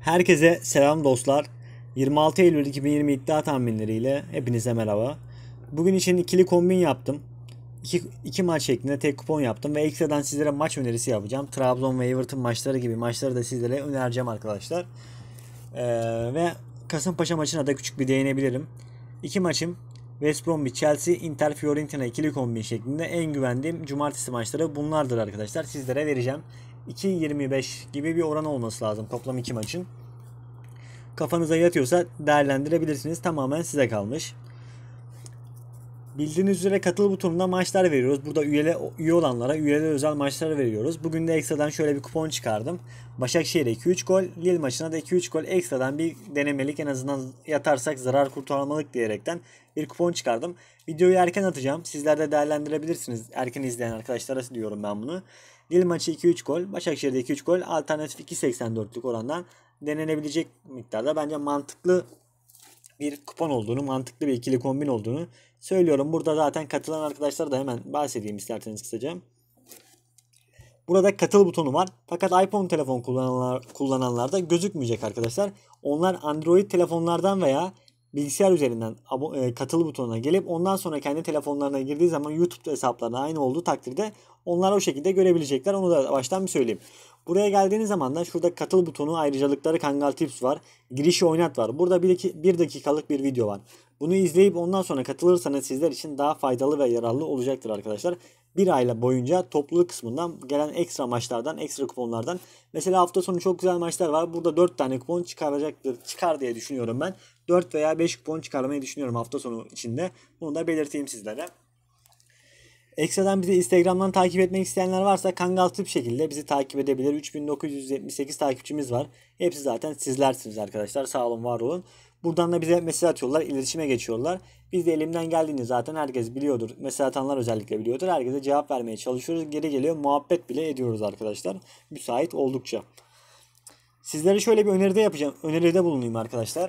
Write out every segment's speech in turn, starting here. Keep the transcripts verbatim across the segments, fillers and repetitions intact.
Herkese selam dostlar. yirmi altı Eylül iki bin yirmi iddia tahminleriyle hepinize merhaba. Bugün için ikili kombin yaptım. İki, iki maç şeklinde tek kupon yaptım ve ekstradan sizlere maç önerisi yapacağım. Trabzon ve Everton maçları gibi maçları da sizlere önereceğim arkadaşlar. Ee, ve Kasımpaşa maçına da küçük bir değinebilirim. İki maçım West Bromwich, Chelsea, Inter, Fiorentina ikili kombin şeklinde en güvendiğim cumartesi maçları bunlardır arkadaşlar. Sizlere vereceğim. iki yirmi beş gibi bir oran olması lazım toplam iki maçın. Kafanıza yatıyorsa değerlendirebilirsiniz. Tamamen size kalmış. Bildiğiniz üzere katıl butonunda maçlar veriyoruz. Burada üyele, üye olanlara üyeler özel maçlar veriyoruz. Bugün de ekstradan şöyle bir kupon çıkardım. Başakşehir'e iki üç gol, Lille maçına da iki üç gol ekstradan bir denemelik, en azından yatarsak zarar kurtarmalık diyerekten bir kupon çıkardım. Videoyu erken atacağım. Sizler de değerlendirebilirsiniz. Erken izleyen arkadaşlara diyorum ben bunu. Lille maçı iki üç gol, Başakşehir'de iki üç gol, alternatif iki seksen dörtlük orandan denenebilecek miktarda bence mantıklı bir kupon olduğunu, mantıklı bir ikili kombin olduğunu söylüyorum. Burada zaten katılan arkadaşlar da hemen bahsedeyim isterseniz kısaca. Burada katıl butonu var. Fakat iPhone telefon kullananlar, kullananlarda gözükmeyecek arkadaşlar. Onlar Android telefonlardan veya bilgisayar üzerinden katıl butonuna gelip ondan sonra kendi telefonlarına girdiği zaman YouTube hesaplarına aynı olduğu takdirde onlar o şekilde görebilecekler. Onu da baştan bir söyleyeyim. Buraya geldiğiniz zaman da şurada katıl butonu ayrıcalıkları Kangal Tips var. Girişi oynat var. Burada bir, bir dakikalık bir video var. Bunu izleyip ondan sonra katılırsanız sizler için daha faydalı ve yararlı olacaktır arkadaşlar. Bir ayla boyunca topluluk kısmından gelen ekstra maçlardan, ekstra kuponlardan. Mesela hafta sonu çok güzel maçlar var. Burada dört tane kupon çıkaracaktır. Çıkar diye düşünüyorum ben. dört veya beş kupon çıkarmayı düşünüyorum hafta sonu içinde. Bunu da belirteyim sizlere. Ekstradan bizi Instagram'dan takip etmek isteyenler varsa Kangal Tip şekilde bizi takip edebilir. üç bin dokuz yüz yetmiş sekiz takipçimiz var. Hepsi zaten sizlersiniz arkadaşlar. Sağ olun, var olun. Buradan da bize mesaj atıyorlar, iletişime geçiyorlar. Biz de elimden geldiğini zaten herkes biliyordur. Mesaj atanlar özellikle biliyordur. Herkese cevap vermeye çalışıyoruz. Geri geliyor, muhabbet bile ediyoruz arkadaşlar. Müsait oldukça. Sizlere şöyle bir öneride yapacağım. Öneride bulunayım arkadaşlar.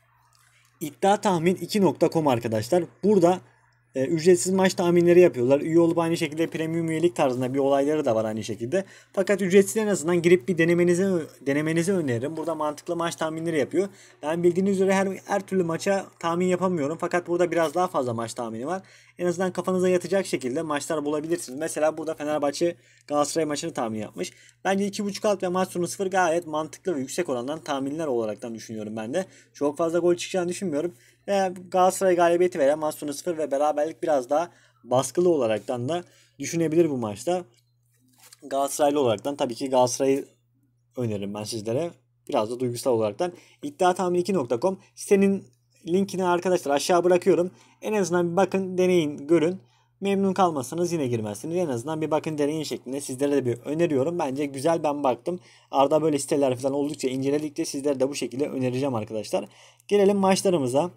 iddia tahmin iki nokta com arkadaşlar. Burada E, ücretsiz maç tahminleri yapıyorlar. Üye olup aynı şekilde premium üyelik tarzında bir olayları da var aynı şekilde. Fakat ücretsiz, en azından girip bir denemenizi denemenizi öneririm. Burada mantıklı maç tahminleri yapıyor. Ben bildiğiniz üzere her, her türlü maça tahmin yapamıyorum. Fakat burada biraz daha fazla maç tahmini var. En azından kafanıza yatacak şekilde maçlar bulabilirsiniz. Mesela burada Fenerbahçe Galatasaray maçını tahmin yapmış. Bence iki buçuk alt ve maç sonu sıfır gayet mantıklı ve yüksek orandan tahminler olaraktan düşünüyorum ben de. Çok fazla gol çıkacağını düşünmüyorum. Ve Galatasaray galibiyeti veya maç sonu sıfır ve beraberlik biraz daha baskılı olaraktan da düşünebilir bu maçta. Galatasaraylı olaraktan tabii ki Galatasaray'ı öneririm ben sizlere. Biraz da duygusal olaraktan. iddia tahmin iki nokta com sitenin linkini arkadaşlar aşağı bırakıyorum. En azından bir bakın, deneyin, görün. Memnun kalmazsanız yine girmezsiniz. En azından bir bakın, deneyin şeklinde sizlere de bir öneriyorum. Bence güzel, ben baktım. Arada böyle siteler falan oldukça inceledikçe sizlere de bu şekilde önereceğim arkadaşlar. Gelelim maçlarımıza.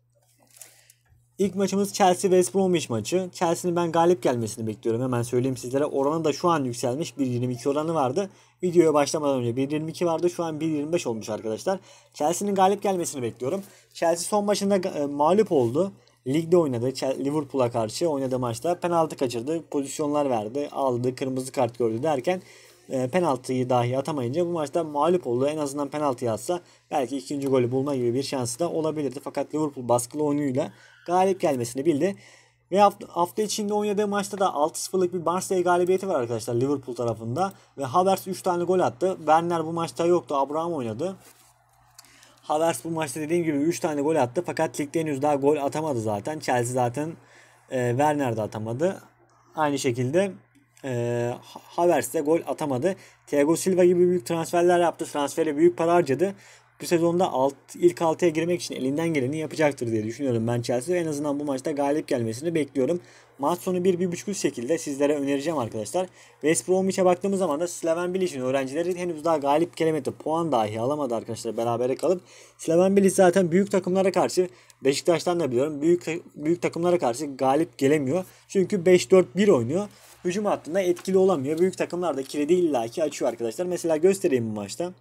İlk maçımız Chelsea West Bromwich maçı. Chelsea'nin ben galip gelmesini bekliyorum. Hemen söyleyeyim sizlere. Oranı da şu an yükselmiş. bir yirmi iki oranı vardı. Videoya başlamadan önce bir yirmi iki vardı. Şu an bir yirmi beş olmuş arkadaşlar. Chelsea'nin galip gelmesini bekliyorum. Chelsea son maçında e, mağlup oldu. Ligde oynadı. Liverpool'a karşı oynadığı maçta penaltı kaçırdı. Pozisyonlar verdi. Aldı. Kırmızı kart gördü derken e, penaltıyı dahi atamayınca bu maçta mağlup oldu. En azından penaltıyı atsa belki ikinci golü bulma gibi bir şansı da olabilirdi. Fakat Liverpool baskılı oyunuyla galip gelmesini bildi. Ve hafta, hafta içinde oynadığı maçta da altı sıfırlık bir Barnsley galibiyeti var arkadaşlar Liverpool tarafında. Ve Havertz üç tane gol attı. Werner bu maçta yoktu. Abraham oynadı. Havertz bu maçta dediğim gibi üç tane gol attı. Fakat ligde henüz daha gol atamadı zaten. Chelsea zaten e, Werner de atamadı. Aynı şekilde e, Havertz de gol atamadı. Thiago Silva gibi büyük transferler yaptı. Transfere büyük para harcadı. Bu sezonda alt, ilk altıya girmek için elinden geleni yapacaktır diye düşünüyorum ben Chelsea. En azından bu maçta galip gelmesini bekliyorum. Maç sonu bir bir buçuk şekilde sizlere önereceğim arkadaşlar. West Bromwich'e baktığımız zaman da Slaven Bilic'in öğrencileri henüz daha galip gelemedi. Puan dahi alamadı arkadaşlar berabere kalıp. Slaven Bilic zaten büyük takımlara karşı, Beşiktaş'tan da biliyorum, büyük büyük takımlara karşı galip gelemiyor. Çünkü beş dört bir oynuyor. Hücum hattında etkili olamıyor. Büyük takımlar da kilidi illaki açıyor arkadaşlar. Mesela göstereyim bu maçta.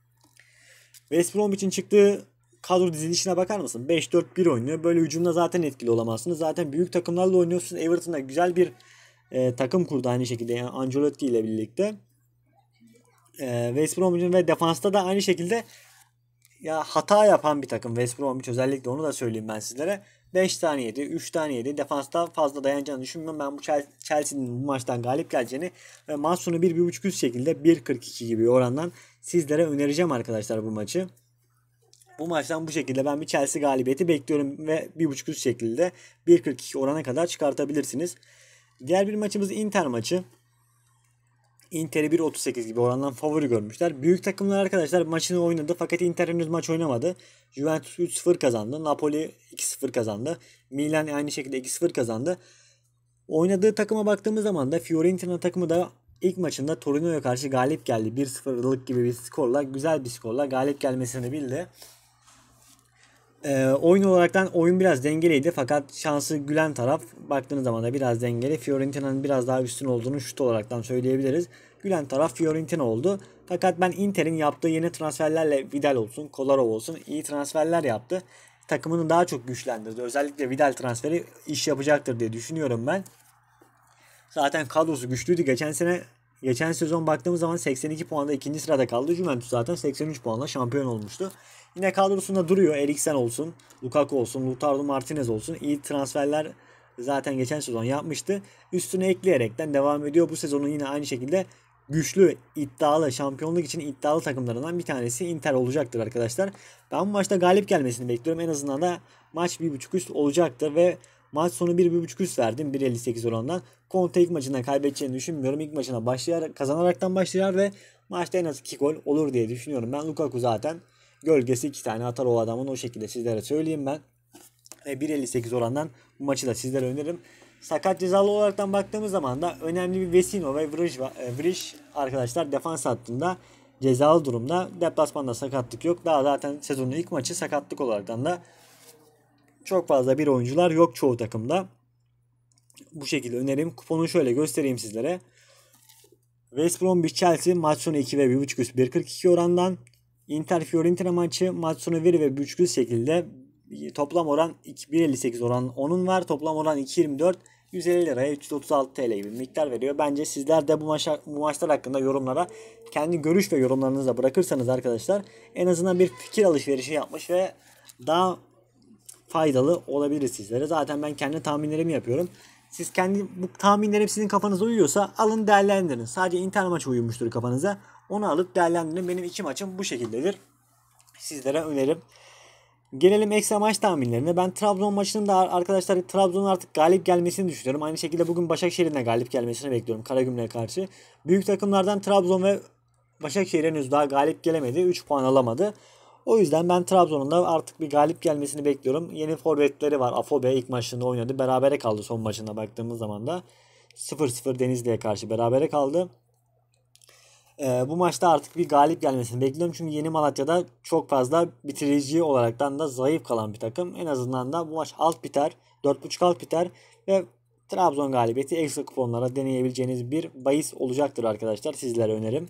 West Bromwich'in çıktığı kadro dizilişine bakar mısın? beş dört bir oynuyor. Böyle hücumda zaten etkili olamazsınız. Zaten büyük takımlarla oynuyorsunuz. Everton'da güzel bir e, takım kurdu aynı şekilde. Yani Ancelotti ile birlikte. E, West Bromwich'in ve defansta da aynı şekilde ya hata yapan bir takım West Bromwich, özellikle onu da söyleyeyim ben sizlere. beş tane yedi, üç tane yedi. Defansta fazla dayanacağını düşünmüyorum. Ben bu Chelsea'nin bu maçtan galip geleceğini ve maç sonu bir buçuk üst şekilde bir kırk iki gibi orandan sizlere önereceğim arkadaşlar bu maçı. Bu maçtan bu şekilde ben bir Chelsea galibiyeti bekliyorum ve bir buçuk üst şekilde bir kırk iki orana kadar çıkartabilirsiniz. Diğer bir maçımız Inter maçı. Inter'i bir otuz sekiz gibi orandan favori görmüşler. Büyük takımlar arkadaşlar maçını oynadı fakat Inter henüz maç oynamadı. Juventus üç sıfır kazandı. Napoli iki sıfır kazandı. Milan aynı şekilde iki sıfır kazandı. Oynadığı takıma baktığımız zaman da Fiorentina takımı da ilk maçında Torino'ya karşı galip geldi. bir sıfırlık gibi bir skorla, güzel bir skorla galip gelmesini bildi. Ee, oyun olaraktan oyun biraz dengeliydi fakat şansı gülen taraf, baktığınız zaman da biraz dengeli. Fiorentina'nın biraz daha üstün olduğunu şut olaraktan söyleyebiliriz. Gülen taraf Fiorentina oldu. Fakat ben Inter'in yaptığı yeni transferlerle, Vidal olsun, Kolarov olsun, iyi transferler yaptı. Takımını daha çok güçlendirdi. Özellikle Vidal transferi iş yapacaktır diye düşünüyorum ben. Zaten kadrosu güçlüydü. Geçen sene geçen sezon baktığımız zaman seksen iki puanda ikinci sırada kaldı. Juventus zaten seksen üç puanla şampiyon olmuştu. Yine kadrosunda duruyor. Eriksen olsun, Lukaku olsun, Lautaro Martinez olsun. İyi transferler zaten geçen sezon yapmıştı. Üstüne ekleyerekten devam ediyor. Bu sezonun yine aynı şekilde güçlü, iddialı, şampiyonluk için iddialı takımlarından bir tanesi Inter olacaktır arkadaşlar. Ben bu maçta galip gelmesini bekliyorum. En azından da maç bir buçuk üst olacaktır ve maç sonu bir buçuk üst verdim bir elli sekiz orandan. Conte ilk maçından kaybedeceğini düşünmüyorum. İlk maçına başlayarak, kazanaraktan başlar ve maçta en az iki gol olur diye düşünüyorum. Ben Lukaku zaten gölgesi iki tane atar o adamın, o şekilde sizlere söyleyeyim ben. Ve bir elli sekiz orandan bu maçı da sizlere öneririm. Sakat cezalı olaraktan baktığımız zaman da önemli bir Vesino ve Vrish arkadaşlar defans hattında cezalı durumda. Deplasmanda sakatlık yok. Daha zaten sezonun ilk maçı, sakatlık olaraktan da çok fazla bir oyuncular yok çoğu takımda. Bu şekilde önerim. Kuponu şöyle göstereyim sizlere. West Bromwich Chelsea maç sonu iki ve bir buçuk üst bir kırk iki orandan. Inter Fiorentina maçı maç sonu bir ve bir buçuk üst şekilde toplam oran bir elli sekiz oran onun var. Toplam oran iki yirmi dört, yüz elli liraya üç yüz otuz altı TL gibi miktar veriyor. Bence sizler de bu, maça, bu maçlar hakkında yorumlara kendi görüş ve yorumlarınızı da bırakırsanız arkadaşlar en azından bir fikir alışverişi yapmış ve daha faydalı olabilir sizlere. Zaten ben kendi tahminlerimi yapıyorum. Siz kendi bu tahminlerim sizin kafanıza uyuyorsa alın değerlendirin. Sadece Inter maçı uyumuştur kafanıza. Onu alıp değerlendirin. Benim iki maçım bu şekildedir. Sizlere önerim. Gelelim ekstra maç tahminlerine. Ben Trabzon maçının da arkadaşlar Trabzon'un artık galip gelmesini düşünüyorum. Aynı şekilde bugün Başakşehir'in de galip gelmesini bekliyorum Karagümrük'e karşı. Büyük takımlardan Trabzon ve Başakşehir henüz daha galip gelemedi. üç puan alamadı. O yüzden ben Trabzon'un da artık bir galip gelmesini bekliyorum. Yeni forvetleri var. Afobe ilk maçında oynadı. Berabere kaldı son maçında baktığımız zaman da. sıfır sıfır Denizli'ye karşı berabere kaldı. Ee, bu maçta artık bir galip gelmesini bekliyorum. Çünkü Yeni Malatya'da çok fazla bitirici olaraktan da zayıf kalan bir takım. En azından da bu maç alt biter. dört buçuk alt biter. Ve Trabzon galibiyeti ekstra kuponlara deneyebileceğiniz bir bahis olacaktır arkadaşlar. Sizlere önerim.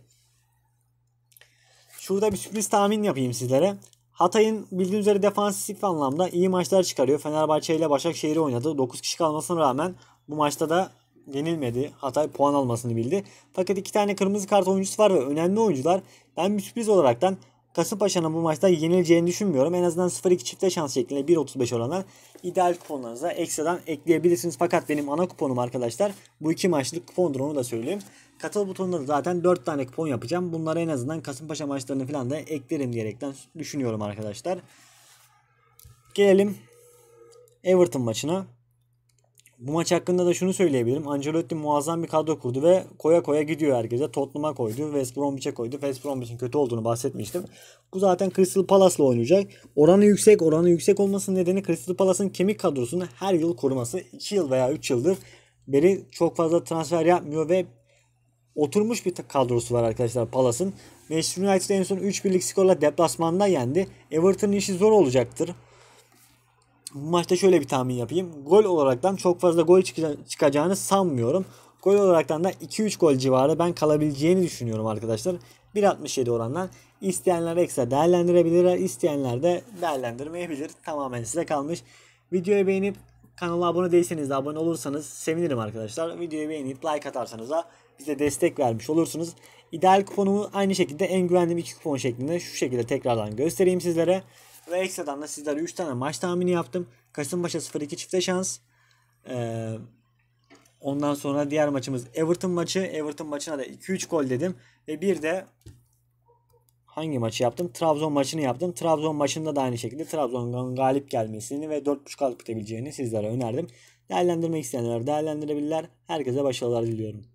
Şurada bir sürpriz tahmin yapayım sizlere. Hatay'ın bildiğiniz üzere defansif anlamda iyi maçlar çıkarıyor. Fenerbahçe ile Başakşehir'i oynadı. dokuz kişi kalmasına rağmen bu maçta da yenilmedi. Hatay puan almasını bildi. Fakat iki tane kırmızı kart oyuncusu var ve önemli oyuncular. Ben bir sürpriz olaraktan Kasımpaşa'nın bu maçta yenileceğini düşünmüyorum. En azından sıfır iki çifte şans şeklinde bir otuz beş oranlar ideal kuponlarınıza ekstradan ekleyebilirsiniz. Fakat benim ana kuponum arkadaşlar bu iki maçlık kupondur, onu da söyleyeyim. Katıl butonunda da zaten dört tane kupon yapacağım. Bunları en azından Kasımpaşa maçlarını falan da eklerim diyerekten düşünüyorum arkadaşlar. Gelelim Everton maçına. Bu maç hakkında da şunu söyleyebilirim. Ancelotti muazzam bir kadro kurdu ve koya koya gidiyor herkese. Tottenham'a koydu, West Bromwich'e koydu. West Bromwich'in kötü olduğunu bahsetmiştim. Bu zaten Crystal Palace'la oynayacak. Oranı yüksek. Oranı yüksek olmasının nedeni Crystal Palace'ın kemik kadrosunu her yıl koruması. iki yıl veya üç yıldır beri çok fazla transfer yapmıyor ve oturmuş bir kadrosu var arkadaşlar Palace'ın. Manchester United en son üç birlik skorla deplasmanda yendi. Everton'ın işi zor olacaktır. Bu maçta şöyle bir tahmin yapayım. Gol olaraktan çok fazla gol çıkacağını sanmıyorum. Gol olaraktan da iki üç gol civarı ben kalabileceğini düşünüyorum arkadaşlar. bir altmış yedi orandan. İsteyenler ekstra değerlendirebilirler. İsteyenler de değerlendirmeyebilir. Tamamen size kalmış. Videoyu beğenip kanala abone değilseniz de abone olursanız sevinirim arkadaşlar. Videoyu beğenip like atarsanız da bize destek vermiş olursunuz. İdeal kuponumu aynı şekilde en güvendiğim iki kupon şeklinde şu şekilde tekrardan göstereyim sizlere. Ve ekstradan da sizlere üç tane maç tahmini yaptım. Kasımpaşa sıfır iki çifte şans. Ee, ondan sonra diğer maçımız Everton maçı. Everton maçına da iki üç gol dedim. Ve bir de hangi maçı yaptım? Trabzon maçını yaptım. Trabzon maçında da aynı şekilde Trabzon'dan galip gelmesini ve dört buçuk alıp bitebileceğini sizlere önerdim. Değerlendirmek isteyenler değerlendirebilirler. Herkese başarılar diliyorum.